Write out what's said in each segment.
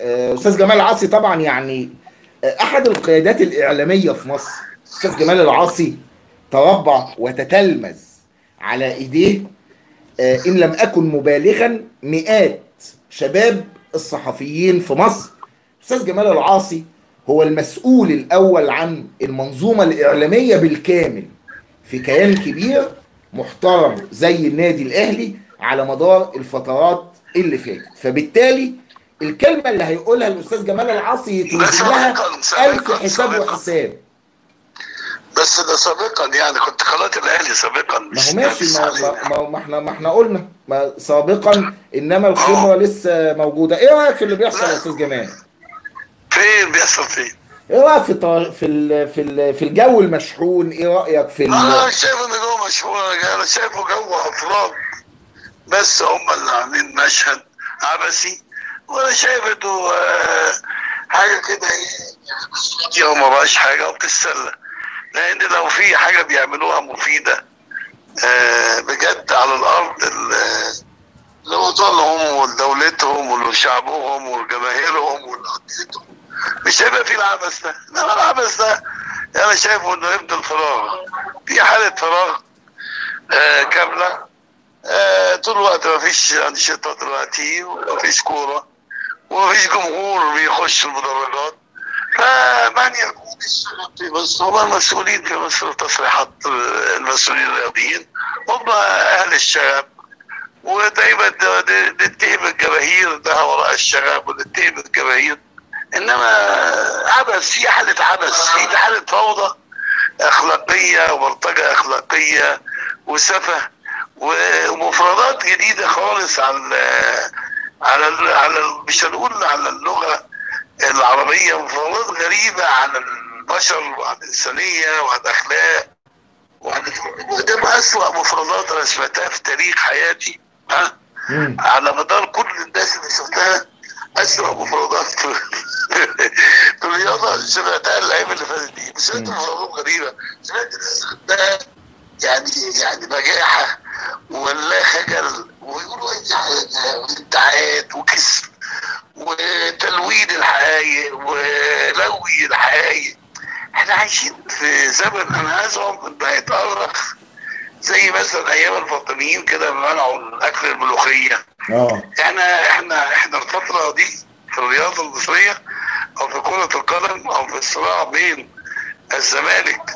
استاذ جمال العاصي طبعا يعني احد القيادات الاعلاميه في مصر. استاذ جمال العاصي تربع وتتلمذ على ايديه، ان لم اكن مبالغا، مئات شباب الصحفيين في مصر. استاذ جمال العاصي هو المسؤول الاول عن المنظومه الاعلاميه بالكامل في كيان كبير محترم زي النادي الاهلي على مدار الفترات اللي فاتت. فبالتالي الكلمه اللي هيقولها الاستاذ جمال العاصي ده يتوزن لها سابقا الف سابقا حساب سابقا وحساب. بس ده سابقا، يعني كنت قناة الأهلي سابقا، ما هو مش ماشي، لسه ما حاليا. ما ما ما احنا قلنا ما سابقا، انما الخبره اه. لسه موجوده. ايه رايك في اللي بيحصل يا لا، استاذ جمال؟ فين بيحصل فين؟ ايه رايك في الجو المشحون؟ ايه رايك في أنا شايف إن جو مشهور، أنا شايفه جو أفراد بس هم اللي عاملين مشهد عبثي. وأنا شايف إنه حاجة كده إيه، يعني وما بقاش حاجة وبتتسلى. لأن لو في حاجة بيعملوها مفيدة بجد على الأرض، لوطنهم ولدولتهم ولشعبهم ولجماهيرهم ولأنديتهم، مش هيبقى في العبث ده. انما العبث ده انا شايفه انه يبدو الفراغ، في حاله فراغ كامله. طول الوقت ما فيش انشطه دلوقتي، وما فيش كوره، وما فيش جمهور بيخش المدرجات. فمن يكون السبب في مصر هم المسؤولين في مصر. تصريحات المسؤولين الرياضيين هم اهل الشغب، ودايما نتهم الجماهير انها وراء الشغب، ونتهم الجماهير. انما عبث، في حاله عبث، في حاله فوضى اخلاقيه وبلطجه اخلاقيه وسفه ومفردات جديده خالص على مش هنقول على اللغه العربيه، مفردات غريبه عن البشر وعن الانسانيه وعن الاخلاق ده اسوأ مفردات انا سمعتها في تاريخ حياتي. ها، على مدار كل الناس اللي شفتها، اسوأ مفردات في الرياضه سمعتها الايام اللي فاتت دي. سمعت مفردات غريبه، سمعت ناس عندها يعني بجاحه ولا خجل، ويقولوا اي حاجه، وادعاءات وكذب وتلوين الحقائق ولوي الحقائق. احنا عايشين في زمن انا ازعم انه هيتأرخ زي مثلا ايام الفاطميين كده منعوا اكل الملوخيه. احنا الفتره دي في الرياضه المصريه او في كره القدم او في الصراع بين الزمالك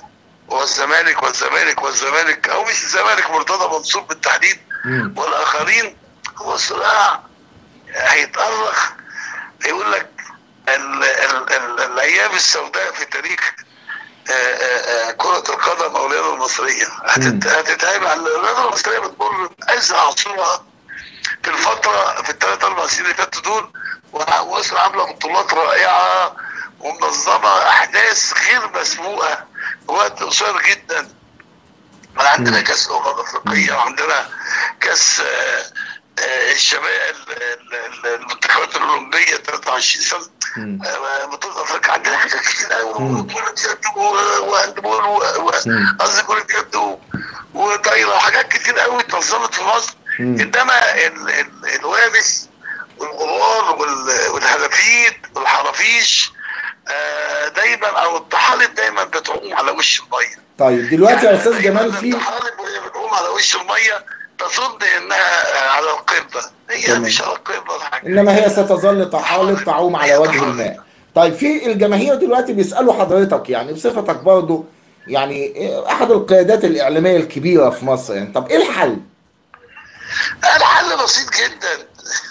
والزمالك او مش الزمالك، مرتضى منصور بالتحديد والاخرين، هو صراع هيتأرخ. يقول لك الايام السوداء في تاريخ كرة القدم او الرياضة المصرية هتتعامل على الرياضة المصرية بتمر بأزهى عصورها في الفترة، في الثلاث اربع سنين اللي فاتوا دول. ومصر عاملة بطولات رائعة ومنظمة احداث غير مسبوقة في وقت قصير جدا. عندنا كاس الافريقية، وعندنا كاس الشباب، المنتخبات الاولمبيه 23 سنه، بطوله افريقيا. عندنا حاجات كتير قوي، كره يد وهاندبول، قصدي كره يد وطايره، وحاجات كتير قوي اتنظمت في مصر. انما الوابس والغبار والهلافيت والحرافيش دايما، او الطحالب دايما بتعوم على وش الميه. طيب دلوقتي يا استاذ جمال، في الطحالب وهي بتعوم على وش الميه تظن انها على القمه، هي مش على القمه حاجه، انما هي ستظل طحالب تعوم على وجه الماء. طيب في الجماهير دلوقتي بيسالوا حضرتك يعني بصفتك برضه يعني احد القيادات الاعلاميه الكبيره في مصر، يعني طب ايه الحل؟ الحل بسيط جدا.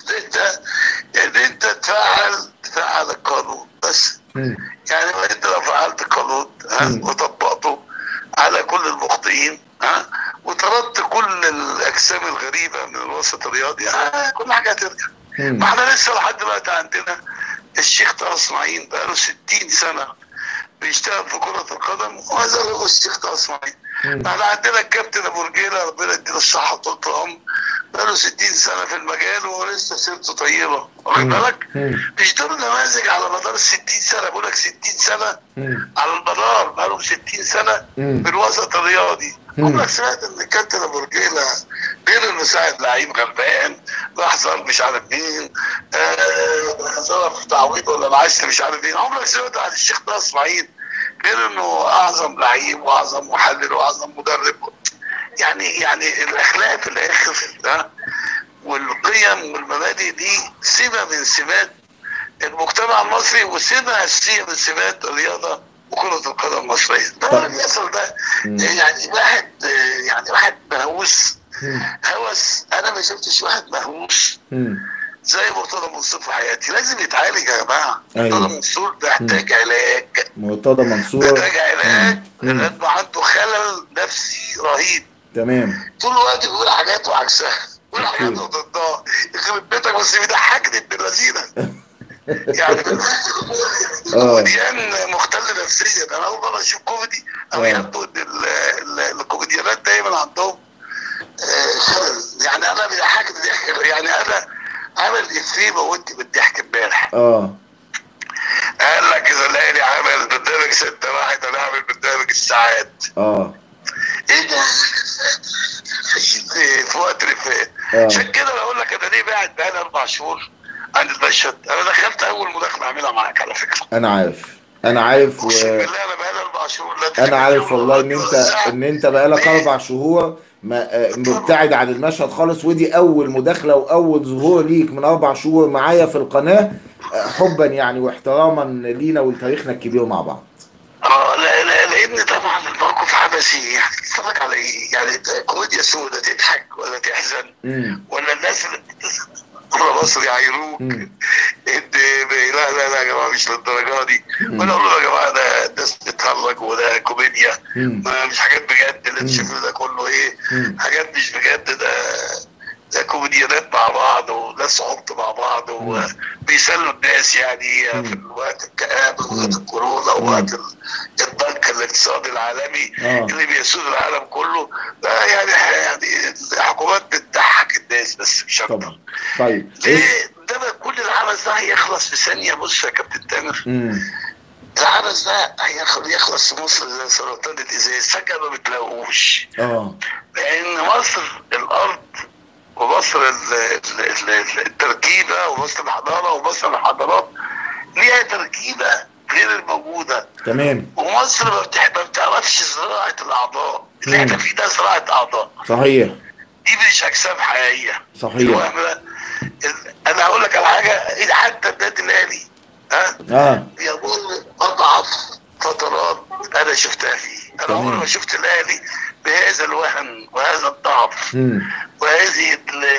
انت تفعل القانون بس. يعني انت لو فعلت القانون وطبقته على كل المخطئين وطردت كل الاجسام الغريبه من الوسط الرياضي، كل حاجه هترجع. ما احنا لسه لحد دلوقتي عندنا الشيخ طه اسماعيل بقاله 60 سنه بيشتغل في كره القدم، وما زال هو الشيخ طه اسماعيل. احنا عندنا الكابتن ابو رجيله، ربنا يديله الصحه وطول العمر، بقاله 60 سنه في المجال ولسه سيرته طيبه، واخد بالك؟ مش دول نماذج على مدار 60 سنه، بقول لك 60 سنه على المدار، بقالهم 60 سنه في الوسط الرياضي. عمرك سمعت ان الكابتن ابو رجيله غير انه ساعد لعيب غلبان راح صار مش عارف مين، صرف تعويض ولا معاش مش عارف مين؟ عمرك سمعت عن الشيخ طه اسماعيل غير انه اعظم لعيب واعظم محلل واعظم مدرب؟ يعني الاخلاق في الاخر ده والقيم والمبادئ دي سمه من سمات المجتمع المصري، وسمه اساسيه من سمات الرياضه وكره القدم المصريه. ده اللي بيحصل ده يعني واحد مهووس هوس. انا ما شفتش واحد مهووس زي مرتضى منصور في حياتي. لازم يتعالج يا جماعه. مرتضى منصور محتاج علاج. مرتضى منصور محتاج علاج لانه عنده خلل نفسي رهيب. تمام. طول الوقت بيقول حاجات وعكسها، بيقول حاجات ضدها. يخرب بيتك بس بيضحكني ابن اللذينه. يعني كوميديان مختل نفسيا. انا اول مره اشوف كوميدي او يبدو ان الكوميديانات دايما عندهم يعني انا بيضحكني ضحك. يعني انا عامل افيه موتني بالضحك امبارح. قال لك اذا الاهلي عمل برنامج 6-1 انا هعمل برنامج الساعات. ايه ده؟ في وقت رفاه. عشان كده بقول لك انا ليه قاعد بقالي 4 شهور عند المشهد. انا دخلت اول مداخله اعملها معاك على فكره. انا عارف اقسم بالله انا بقالي 4 شهور. انا عارف والله ان انت بقالك 4 شهور مبتعد عن المشهد خالص، ودي اول مداخله واول ظهور ليك من 4 شهور معايا في القناه، حبا يعني واحتراما لينا ولتاريخنا الكبير مع بعض. لان طبعا الموقف حدثي. يعني تتفرج على ايه؟ يعني كوميديا سوداء، تضحك ولا تحزن؟ ولا الناس اللي بره مصر يعايروك لا يا جماعه مش للدرجه دي، ولا اقول له يا جماعه ده الناس بتتهرج وده كوميديا، مش حاجات بجد اللي انت شايفه ده كله ايه؟ حاجات مش بجد. ده كوميديانات مع بعض وناس عبط مع بعض وبيسلوا الناس يعني في وقت الكآبة ووقت الكورونا ووقت الضنك الاقتصادي العالمي اللي بيسود العالم كله. ده يعني الحكومات بتضحك الناس بس مش اكتر. طيب ليه؟ ده كل العبث ده هيخلص في ثانية. بص يا كابتن تامر، العبث ده يخلص في مصر زي سرطان الازاز، فجأة ما بتلاقوش. لأن مصر الأرض ومصر التركيبة ومصر الحضارة ومصر الحضارات ليها تركيبة غير الموجودة. تمام. ومصر ما بتعرفش زراعة الأعضاء. اللي احنا فيه ده زراعة أعضاء. صحيح. دي مش أجسام حقيقية. صحيح. أنا هقول لك على حاجة، حتى النادي الأهلي بيمر أضعف فترات أنا شفتها فيه. أنا عمري ما شفت الأهلي بهذا الوهن وهذا الضعف وهذه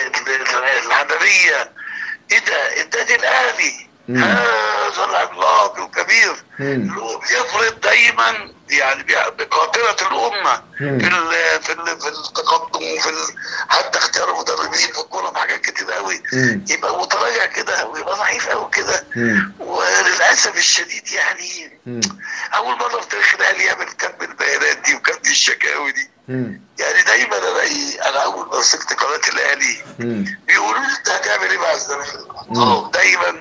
العدمية. ايه ده؟ النادي الاهلي هذا العملاق الكبير اللي هو بيفرض دايما يعني بقاطرة الامة في التقدم وفي حتى اختيار المدربين في الكوره بحاجات كتير قوي، يبقى متراجع كده ويبقى ضعيف قوي كده. وللاسف الشديد يعني اول مره في تاريخ الاهلي يعمل كم البيانات دي وكم الشكاوي دي. يعني دايما انا اول ما مسكت قناه الاهلي بيقولوا لي انت هتعمل ايه مع الزمالك؟ دايما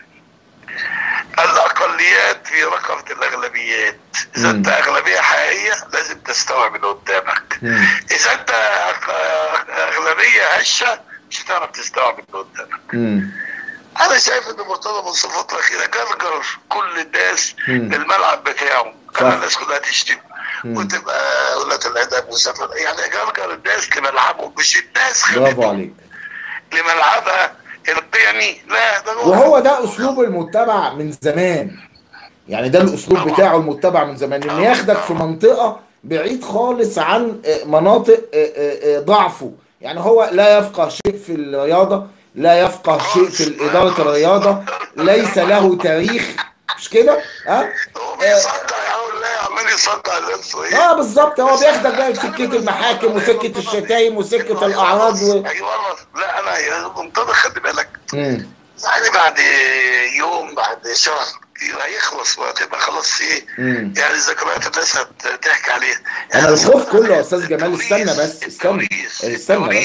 الاقليات في رقبه الاغلبيات. اذا انت اغلبيه حقيقيه لازم تستوعب اللي قدامك. اذا انت اغلبيه هشه مش هتعرف تستوعب اللي قدامك. انا شايف ان مرتضى منصور الفتره الاخيره جرجر كل الناس للملعب بتاعه. الناس كلها تشتم وتبقى قلة الادب وسفر، يعني جرجر الناس لملعبهم مش الناس برافو عليك لملعبها القيمي. لا ده وهو ده اسلوب المتبع من زمان. يعني ده الاسلوب بتاعه المتبع من زمان، ان ياخدك في منطقه بعيد خالص عن مناطق ضعفه. يعني هو لا يفقه شيء في الرياضه، لا يفقه شيء في اداره الرياضه، ليس له تاريخ، مش كده؟ هو بيصدع عمال يصدع نفسه. بالظبط. هو بياخدك بقى في سكه المحاكم وسكه الشتايم وسكه الاعراض ايوه. لا انا منتظر، خلي بالك يعني بعد يوم بعد شهر هيخلص وهتبقى خلاص ايه يعني ذكريات الناس هتحكي عليها. انا الخوف كله يا استاذ جمال. استنى بس.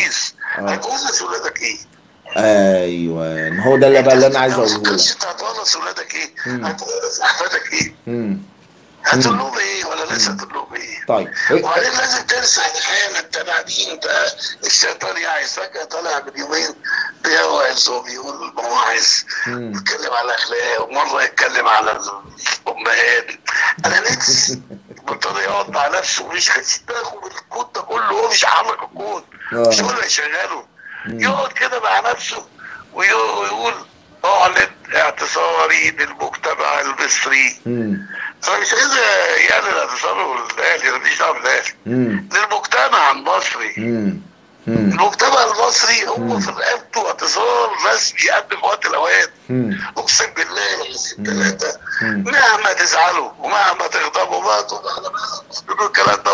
هتورث ولادك ايه؟ ايوه، هو ده اللي بقى اللي انا عايز اقوله لك. انت هتورث ولادك ايه؟ هتورث احفادك ايه؟ امم هتقول لهم ايه ولا لسه هتقول لهم ايه؟ طيب وبعدين لازم ترسع الحاله التنادين ده. الشيطان يعيش فجاه طالع من يومين بيوعظ وبيقول مواعظ، بيتكلم على الاخلاق، ومره يتكلم على الامهات. انا نفسي بطل يقعد مع نفسه ومش هيستاخد الكون ده كله، هو مش هيحرك الكون، مش هو اللي هيشغله. يقعد كده مع نفسه ويقول اعلن اعتصاري للمجتمع المصري. انا مش عايز يعني الاعتصار الاهلي، انا ماليش دعوه بالاهلي، للمجتمع المصري. المجتمع المصري هو في رقبته اعتصار رسمي قبل فوات الاوان. اقسم بالله العظيم ثلاثه، مهما تزعلوا ومهما تغضبوا وما تقولوا الكلام ده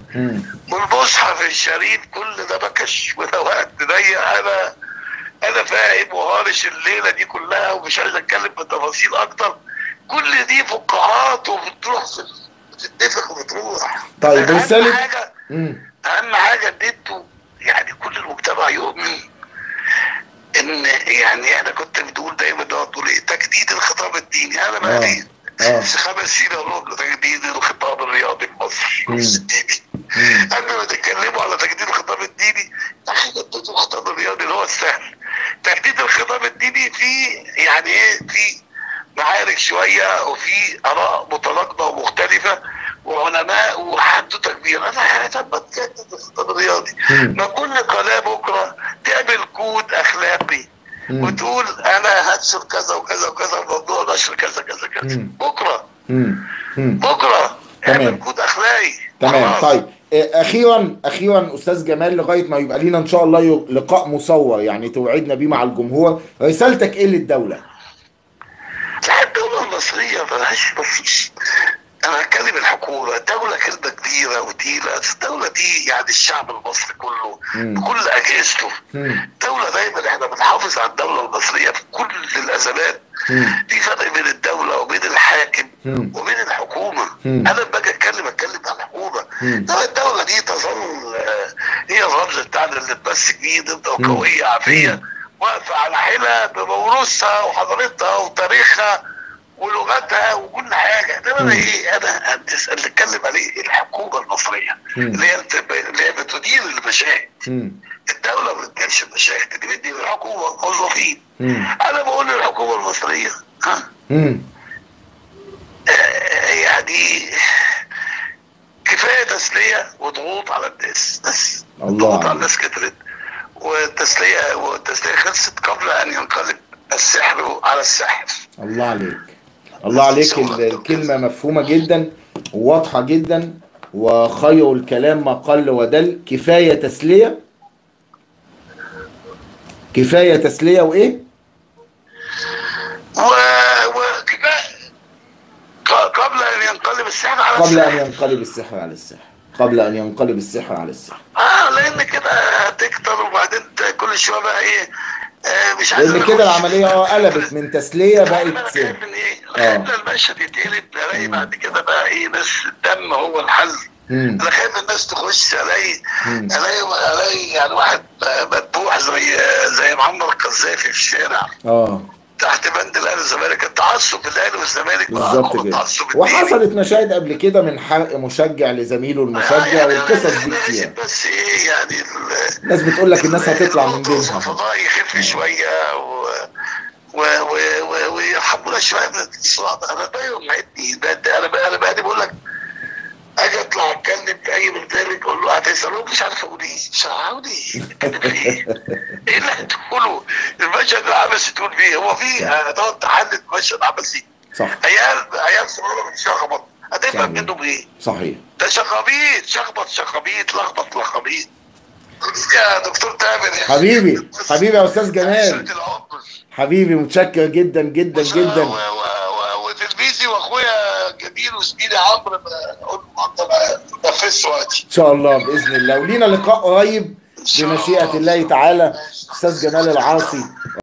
والمصحف الشريف كل ده بكش وده وقت ضيق. انا فاهم وهارش الليله دي كلها ومش عايز اتكلم بتفاصيل اكتر. كل دي فقاعات وبتروح بتتفق وبتروح. طيب اهم حاجه اهم حاجه ان انتوا يعني كل المجتمع يؤمن ان يعني انا كنت بتقول دايما تقول ايه تجديد الخطاب الديني. انا بقى لي 5 سنين اقول تجديد الخطاب الرياضي المصري. قبل ما تتكلموا على تجديد الخطاب الديني، تجديد الخطاب الرياضي اللي هو السهل. تجديد الخطاب الديني في يعني ايه، في معارك شويه وفي اراء متناقضه ومختلفه وعلماء وحدوته كبيره. انا هتبقى تجدد الخطاب الرياضي. ما كل قناه بكره تعمل كود اخلاقي وتقول انا هنشر كذا وكذا وكذا، موضوع نشر كذا كذا كذا بكره. بكره اعمل كود اخلاقي. تمام. طيب اخيرا استاذ جمال، لغايه ما يبقى لينا ان شاء الله لقاء مصور يعني توعدنا بيه مع الجمهور، رسالتك ايه للدوله؟ الدوله المصريه مفيش. انا هتكلم الحكومه. الدوله كلمه كبيره وتقيله. الدوله دي يعني الشعب المصري كله بكل اجهزته. الدوله دايما احنا بنحافظ على الدوله المصريه في كل الازمات. في فرق بين الدوله وبين الحاكم وبين الحكومه. انا باجي اتكلم عن الحكومه. الدوله دي تظل هي الرمز بتاعنا اللي تمسك بيه ضد قويه عافيه واقفه على حيلها بموروثها وحضارتها وتاريخها ولغتها وكل حاجه. انما ايه، انا بتكلم عليه الحكومه المصريه اللي هي بتدير المشاهد. الدوله ما بتديرش المشاهد، اللي بتدير الحكومه موظفين. انا بقول للحكومه المصريه يعني كفايه تسليه وضغوط على الناس بس. ضغوط على الناس كترت والتسليه خلصت قبل ان ينقلب السحر على الساحر. الله عليك، الله عليك. الكلمة مفهومة جدا وواضحة جدا، وخير الكلام ما قل ودل. كفاية تسلية، كفاية تسلية وإيه؟ وكفاية قبل أن ينقلب السحر على السحر. قبل أن ينقلب السحر على السحر. قبل أن ينقلب السحر على السحر. لأن كده هتكتر وبعدين كل شوية بقى إيه مش عايز. لان كده العمليه قلبت من تسليه بقت انا خايف من ايه؟ خايف المشهد يتقلب الاقي بعد كده بقى ايه بس الدم هو الحل. انا خايف الناس تخش الاقي يعني واحد مذبوح زي معمر القذافي في الشارع تحت بند الاهلي والزمالك. التعصب الاهلي والزمالك بالظبط كده. وحصلت مشاهد قبل كده من حرق مشجع لزميله المشجع والقصص دي كتير. بس ايه يعني الناس بتقول لك الناس هتطلع من دينها. الفضاء يخف شويه ويرحمونا شويه من الصعب. انا انا بقى بقول لك اجي اطلع اتكلم في اي برنامج اقول له هتسالوه مش عارف اقول ايه، مش هقول ايه، اتكلم في ايه؟ ايه اللي هتقوله؟ المشهد العبثي تقول فيه هو فيه هتقعد تحدد مشهد عبثي. صح. عيال صغيره بتشخبط هتفهم منه بايه؟ صحيح. ده شخابيط، شخبط لخبط. يا دكتور تامر حبيبي يا استاذ جمال، حبيبي متشكر جدا جدا جدا. وتلميذي واخويا جميل وزميلي عمرو اقول له نفذت وقتي ان شاء الله باذن الله، ولينا لقاء قريب بمشيئه الله تعالى. استاذ جمال العاصي